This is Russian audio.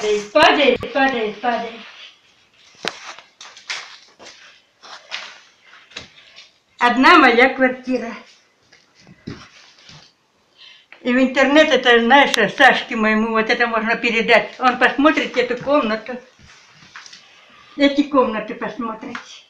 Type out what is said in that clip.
падает, падает, падает, падает. Одна моя квартира. И в интернет это, знаешь, Сашке моему вот это можно передать. Он посмотрит эту комнату. Эти комнаты посмотрит.